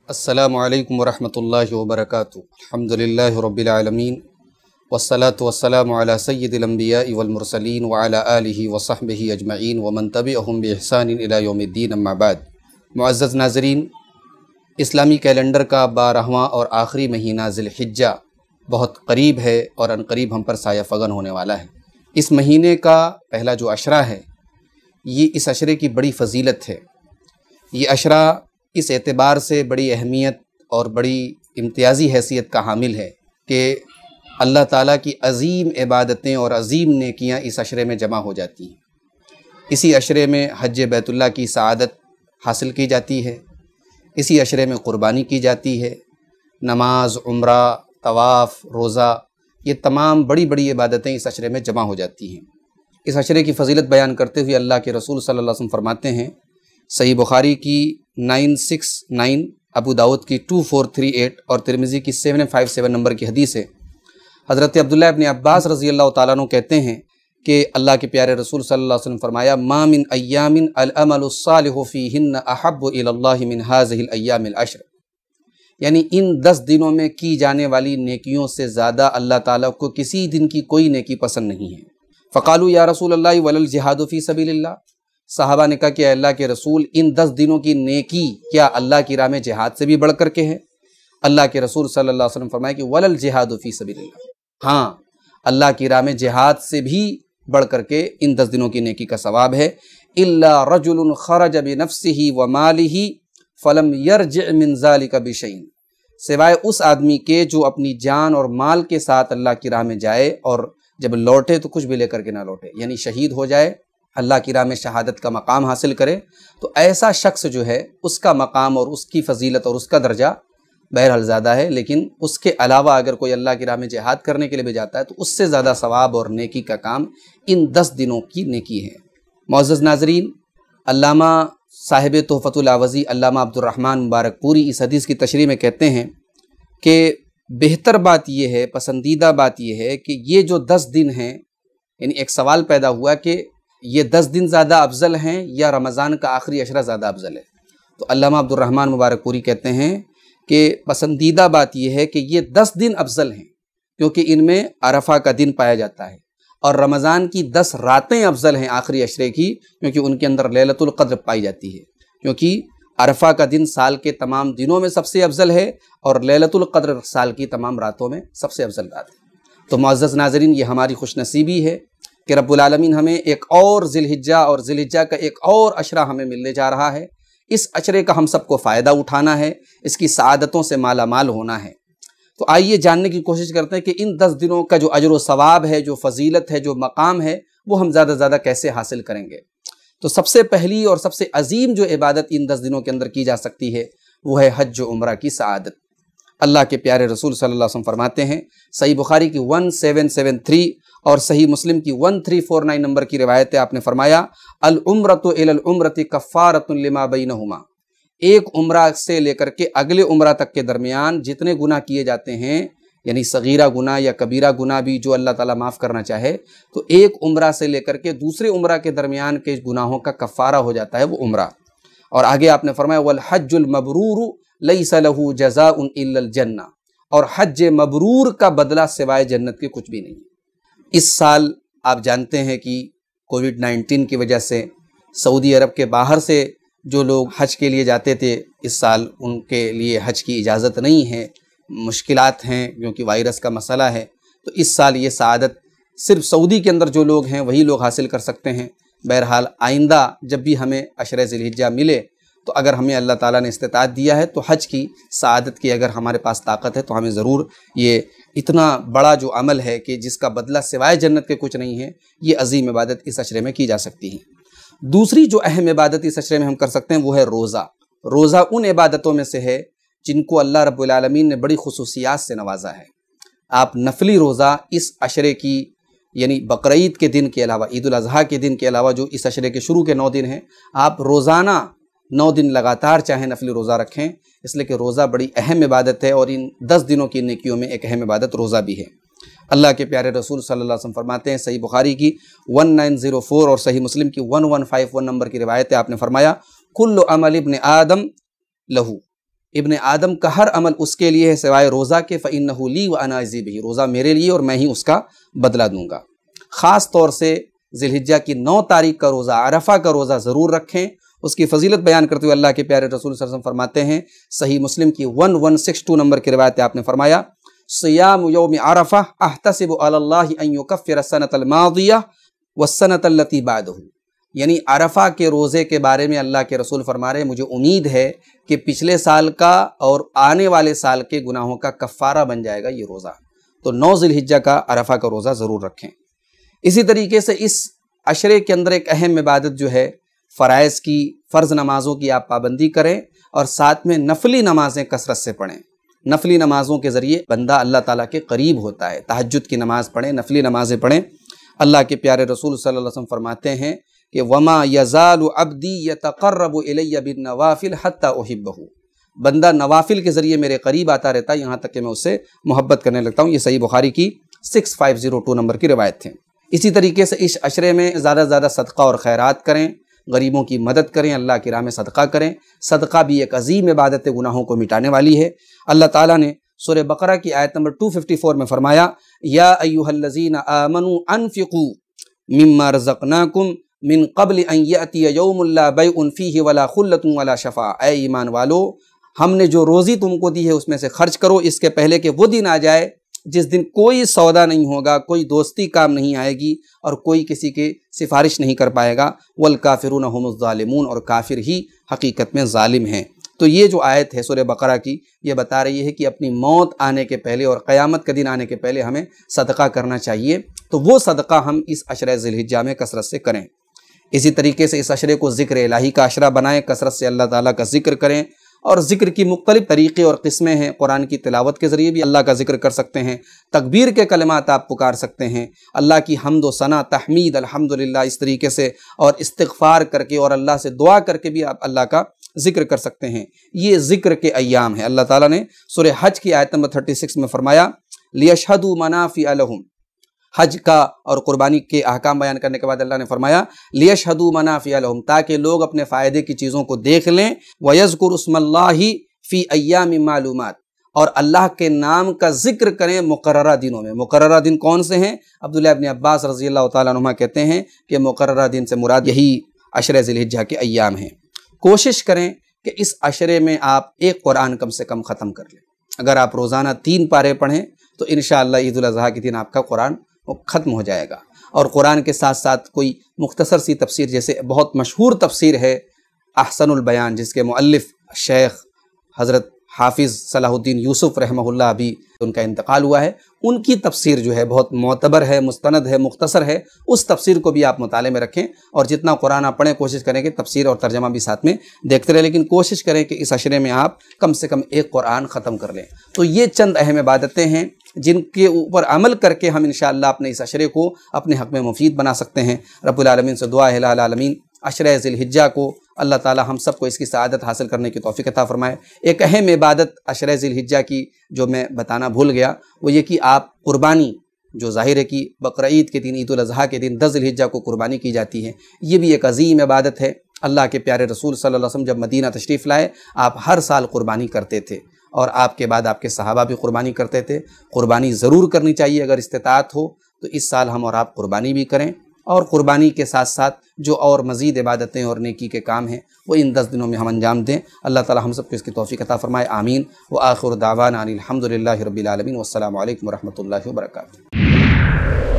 अस्सलामु अलैकुम वरहमतुल्लाहि वबरकातुहू। अल्हम्दुलिल्लाहि रब्बिल आलमीन वस्सलातु वस्सलामु अला सय्यिदिल अंबिया'i वल मुरसलीन व अला आलिहि व सहबिहि अजमईन व मन तबिअहुम बिइहसानिन इला यौमिद्दीन अम्मा बाद। मुअज़्ज़ज़ नाज़रीन, इस्लामी कैलेंडर का 12वां और आखिरी महीना ज़ुल हिज्जा बहुत करीब है और अनकरीब हम पर साया फ़गन होने वाला है। इस महीने का पहला जो अशरा है, ये इस अशरे की बड़ी फ़जीलत है। ये अशरा इस एतबार से बड़ी अहमियत और बड़ी इम्तियाज़ी हैसियत का हामिल है कि अल्लाह ताला की अज़ीम इबादतें और अज़ीम नेकियां इस अशरे में जमा हो जाती हैं। इसी अशरे में हज बैतुल्लाह की सआदत हासिल की जाती है। इसी अशरे में क़ुरबानी की जाती है। नमाज, उम्रा, तवाफ़, रोज़ा, ये तमाम बड़ी बड़ी इबादतें इस अशरे में जमा हो जाती हैं। इस अशरे की फ़जीलत बयान करते हुए अल्लाह के रसूल सल्लल्लाहु अलैहि वसल्लम फरमाते हैं, सही बुखारी की 969, अबू दाऊद की 2438 और तिरमिज़ी की 757 नंबर की हदीस है। हज़रत अब्दुल्लाह इब्न अब्बास रज़ी अल्लाह तआला अन्हु कहते हैं कि अल्लाह के प्यारे रसूल सल्लल्लाहु अलैहि वसल्लम फरमाया, मा मिन अय्यामिन अल अमलुस्सालिहु फ़ीहिन्ना अहब्बु इलल्लाहि मिन हाज़िहिल अय्यामिल अश्र। यानी इन 10 दिनों में की जाने वाली नेकियों से ज़्यादा अल्लाह ताला को किसी दिन की कोई नेकी पसंद नहीं है। फ़क़ालू या रसूल अल्लाह वलल जिहादु फ़ी सबीलिल्लाह। साहबा ने कहा कि अल्लाह के रसूल, इन 10 दिनों की नेकी क्या अल्लाह की राह में जिहाद से भी बढ़ कर के है? अल्लाह के रसूल सल्लल्लाहु अलैहि वसल्लम फरमाया कि वलल जिहादु फ़ी सबीलिल्लाह। हाँ, अल्लाह की राह में जिहाद से भी बढ़ कर के इन 10 दिनों की नेकी का सवाब है। इल्ला रजुलुन खरज बिनफ्सिही व मालिही फलम यरजिअ मिन ज़ालिका बिशैइन। सिवाय उस आदमी के जो अपनी जान और माल के साथ अल्लाह की राह में जाए और जब लौटे तो कुछ भी लेकर के ना लौटे, यानी शहीद हो जाए, अल्लाह की राह में शहादत का मकाम हासिल करे, तो ऐसा शख्स जो है उसका मकाम और उसकी फ़जीलत और उसका दर्जा बहरहाल ज़्यादा है। लेकिन उसके अलावा अगर कोई अल्लाह की राह में जिहाद करने के लिए भी जाता है तो उससे ज़्यादा सवाब और नेकी का काम इन 10 दिनों की नेकी है। मुअज़्ज़ज़ नाज़रीन, अल्लामा साहिब तोहफ़तुल आवज़ी अल्लामा अब्दुल रहमान मुबारकपुरी इस हदीस की तशरीह में कहते हैं कि बेहतर बात यह है, पसंदीदा बात यह है कि ये जो 10 दिन हैं, यानी एक सवाल पैदा हुआ कि ये 10 दिन ज़्यादा अफजल हैं या रमज़ान का आखिरी अशरा ज़्यादा अफजल है। तो अल्लामा अब्दुल रहमान मुबारकपुरी कहते हैं कि पसंदीदा बात यह है कि ये 10 दिन अफजल हैं क्योंकि इनमें अरफा का दिन पाया जाता है, और रमज़ान की 10 रातें अफजल हैं आखिरी अशरे की, क्योंकि उनके अंदर लैलतुल क़द्र पाई जाती है। क्योंकि अरफा का दिन साल के तमाम दिनों में सबसे अफजल है और लैलतुल क़द्र साल की तमाम रातों में सबसे अफजल रात है। तो मुअज़्ज़ज़ नाज़रीन, ये हमारी खुशनसीबी है कि रब्बुल आलमीन हमें एक और ज़ुल हिज्जा और ज़ुल हिज्जा का एक और अशरा हमें मिलने जा रहा है। इस अशरे का हम सबको फ़ायदा उठाना है, इसकी सआदतों से माला माल होना है। तो आइए जानने की कोशिश करते हैं कि इन 10 दिनों का जो अजर व सवाब है, जो फ़जीलत है, जो मकाम है, वो हम ज़्यादा से ज़्यादा कैसे हासिल करेंगे। तो सबसे पहली और सबसे अजीम जो इबादत इन 10 दिनों के अंदर की जा सकती है वो है हज व उम्रा की सआदत। अल्लाह के प्यारे रसूल सल्लल्लाहु अलैहि वसल्लम फरमाते हैं, सही बुखारी की 1773 और सही मुस्लिम की 1349 नंबर की रिवायत है, आपने फरमाया, अल उम्रतु इलल उम्रति कफ़ारतुन लिमा बैनहुमा। एक उम्रा से लेकर के अगले उम्रा तक के दरमियान जितने गुनाह किए जाते हैं, यानी सगीरा गुनाह या कबीरा गुनाह भी जो अल्लाह ताला माफ़ करना चाहे, तो एक उम्रा से लेकर के दूसरे उम्रा के दरमियान के गुनाहों का कफ़ारा हो जाता है वो उम्रा। और आगे आपने फरमाया, वल हज्जुल मबरूर लैसा लहू जज़ाउन इल्लल जन्ना। और हज मबरूर का बदला सिवाय जन्नत के कुछ भी नहीं। इस साल आप जानते हैं कि कोविड-19 की वजह से सऊदी अरब के बाहर से जो लोग हज के लिए जाते थे, इस साल उनके लिए हज की इजाज़त नहीं है, मुश्किलात हैं क्योंकि वायरस का मसला है। तो इस साल ये सआदत सिर्फ सऊदी के अंदर जो लोग हैं वही लोग हासिल कर सकते हैं। बहरहाल आइंदा जब भी हमें ashra-e-zil हिज्जा मिले तो अगर हमें अल्लाह ताला ने इस्तिताअत दिया है तो हज की सआदत की अगर हमारे पास ताकत है तो हमें ज़रूर ये इतना बड़ा जो अमल है कि जिसका बदला सिवाय जन्नत के कुछ नहीं है, ये अजीम इबादत इस अशरे में की जा सकती है। दूसरी जो अहम इबादत इस अशरे में हम कर सकते हैं वो है रोज़ा। रोज़ा उन इबादतों में से है जिनको अल्लाह रब्बुल आलमीन ने बड़ी खुसूसियात से नवाजा है। आप नफली रोज़ा इस अशरे की, यानी बकरीद के दिन के अलावा, ईद उल अज़हा के दिन के अलावा जो इस अशरे के शुरू के 9 दिन हैं, आप रोज़ाना 9 दिन लगातार चाहे नफली रोज़ा रखें, इसलिए कि रोज़ा बड़ी अहम इबादत है और इन 10 दिनों की नेकियों में एक अहम इबादत रोज़ा भी है। अल्लाह के प्यारे रसूल सल्लल्लाहु अलैहि वसल्लम फरमाते हैं, सही बुखारी की 1904 और सही मुस्लिम की 1151 नंबर की रिवायत है, आपने फरमाया, कुल्लु अमल इब्न आदम लहू, ابن آدم کا ہر عمل اس کے لیے ہے سوائے روزہ کے، فَإِنَّهُ لِي وَأَنَا أَجْزِي بِهِ، روزہ میرے لیے اور میں ہی اس کا بدلہ دوں گا۔ خاص طور سے ذی الحجہ کی 9 تاریخ کا روزہ، عرفہ کا روزہ ضرور رکھیں۔ اس کی فضیلت بیان کرتے ہوئے اللہ کے پیارے رسول صلی اللہ علیہ وسلم فرماتے ہیں، صحیح مسلم کی 1162 نمبر کی روایت ہے، آپ نے فرمایا صیام یوم عرفہ احتسب علی اللہ ان یکفر السنۃ الماضیہ والسنۃ التی بعدہ، یعنی عرفہ کے روزے کے بارے میں اللہ کے رسول فرما رہے ہیں مجھے امید ہے کہ پچھلے سال کا اور آنے والے سال کے گناہوں کا کفارہ بن جائے گا یہ روزہ۔ تو 9 ذی الحجہ کا عرفہ کا روزہ ضرور رکھیں۔ اسی طریقے سے اس عشرے کے اندر ایک اہم عبادت جو ہے فرائض کی، فرض نمازوں کی آپ پابندی کریں اور ساتھ میں نفلی نمازیں کثرت سے پڑھیں۔ نفلی نمازوں کے ذریعے بندہ اللہ تعالیٰ کے قریب ہوتا ہے۔ تہجد کی نماز پڑھیں، نفلی نمازیں پڑھیں۔ اللہ کے پیارے رسول صلی اللہ علیہ وسلم فرماتے ہیں کہ وَمَا يَزَالُ عَبْدِي يَتَقَرَّبُ إِلَيَّ بِالنَّوَافِلِ حَتَّى أُحِبَّهُ، بندہ نوافل کے ذریعے میرے قریب آتا رہتا ہے یہاں تک کہ میں اس سے محبت کرنے لگتا ہوں۔ یہ صحیح بخاری کی 6502 نمبر کی روایت ہے۔ اسی طریقے سے اس عشرے میں زیادہ سے زیادہ صدقہ اور خیرات کریں، غریبوں کی مدد کریں، اللہ کی راہ میں صدقہ کریں۔ صدقہ بھی ایک عظیم عبادت ہے، گناہوں کو مٹانے والی ہے۔ اللہ تعالیٰ نے سورہ بقرہ کی آیت نمبر 254 میں فرمایا یا ایھا الذین آمنوا انفقوا مما رزقناکم من قبل ان یأتی یوم لا بیع فیہ ولا خلۃ ولا شفاعۃ، اے ایمان والو ہم نے جو روزی تم کو دی ہے اس میں سے خرچ کرو اس کے پہلے کہ وہ دن آ جائے جس دن کوئی سودا نہیں ہوگا، کوئی دوستی کام نہیں آئے گی اور کوئی کسی کی سفارش نہیں کر پائے گا۔ والکافرون هم الظالمون، اور کافر ہی حقیقت میں ظالم ہیں۔ تو یہ جو آیت ہے سورہ بقرہ کی، یہ بتا رہی ہے کہ اپنی موت آنے کے پہلے اور قیامت کے دن آنے کے پہلے ہمیں صدقہ کرنا چاہیے، تو وہ صدقہ ہم اس عشرہ ذی الحجہ میں کثرت سے کریں۔ اسی طریقے سے اس عشرے کو ذکر الہی کا عشرہ بنائیں، کثرت سے اللہ تعالیٰ کا ذکر کریں، اور ذکر کی مختلف طریقے اور قسمیں ہیں۔ قرآن کی تلاوت کے ذریعے بھی اللہ کا ذکر کر سکتے ہیں، تکبیر کے کلمات آپ پکار سکتے ہیں، اللہ کی حمد و ثنا، تحمید، الحمدللہ، اس طریقے سے، اور استغفار کر کے اور اللہ سے دعا کر کے بھی آپ اللہ کا ذکر کر سکتے ہیں۔ یہ ذکر کے ایام ہیں۔ اللہ تعالیٰ نے سورہ حج کی آیت نمبر 36 میں فرمایا لِيَشْهَدُوا مَنَافِعَ لَهُمْ، حج کا اور قربانی کے احکام بیان کرنے کے بعد اللہ نے فرمایا لِيَشْهَدُوا مَنَافِعَ لَهُمْ، تاکہ لوگ اپنے فائدے کی چیزوں کو دیکھ لیں، وَيَذْكُرُوا اسْمَ اللَّهِ فِي أَيَّامٍ مَّعْلُومَاتٍ، اور اللہ کے نام کا ذکر کریں مقررہ دنوں میں۔ مقررہ دن کون سے ہیں؟ عبداللہ ابن عباس رضی اللہ تعالیٰ عنہما کہتے ہیں کہ مقررہ دن سے مراد یہی عشرہ ذی الحجہ کے ایام ہیں۔ کوشش کریں کہ اس عشرے میں آپ ایک قرآن کم سے کم ختم کر لیں۔ اگر آپ روزانہ 3 پارے پڑھیں تو انشاءاللہ عید الاضحیٰ کے دن آپ کا قرآن ختم ہو جائے گا۔ اور قرآن کے ساتھ ساتھ کوئی مختصر سی تفسیر، جیسے بہت مشہور تفسیر ہے احسن البیان، جس کے مؤلف شیخ حضرت حافظ صلاح الدین یوسف رحمہ اللہ، ابھی ان کا انتقال ہوا ہے، ان کی تفسیر جو ہے بہت معتبر ہے، مستند ہے، مختصر ہے، اس تفسیر کو بھی آپ مطالعے میں رکھیں، اور جتنا قرآن آپ پڑھیں کوشش کریں کہ تفسیر اور ترجمہ بھی ساتھ میں دیکھتے رہیں، لیکن کوشش کریں کہ اس عشرے میں آپ کم سے کم ایک قرآن ختم کر لیں۔ تو یہ چند اہم عبادتیں ہیں جن کے اوپر عمل کر کے ہم انشاءاللہ اپنے اس عشرے کو اپنے حق میں مفید بنا سکتے ہیں۔ رب العالمین سے دعا ہے الہ العالمین عشرہ ذی الحجہ کو اللہ تعالی ہم سب کو اس کی سعادت حاصل کرنے کی توفیق عطا فرمائے۔ ایک اہم عبادت عشرہ ذی الحجہ کی جو میں بتانا بھول گیا، وہ یہ کہ آپ قربانی، جو ظاہر ہے کہ بقرہ عید کے دن، عید الاضحیٰ کے دن 10 ذی الحجہ کو قربانی کی جاتی ہے، یہ بھی ایک عظیم عبادت ہے۔ اللہ کے پیارے رسول صلی اللہ علیہ وسلم جب مدینہ تشریف لائے، آپ ہر سال قربانی کرتے تھے، اور آپ کے بعد آپ کے صحابہ بھی قربانی کرتے تھے۔ قربانی ضرور کرنی چاہیے، اگر استطاعت ہو تو اس سال ہم اور آپ قربانی بھی کریں، اور قربانی کے ساتھ ساتھ جو اور مزید عبادتیں اور نیکی کے کام ہیں وہ ان 10 دنوں میں ہم انجام دیں۔ اللہ تعالی ہم سب کو اس کی توفیق عطا فرمائے، آمین۔ وآخر دعوانا ان الحمد للہ رب العالمین، والسلام علیکم ورحمۃ اللہ وبرکاتہ۔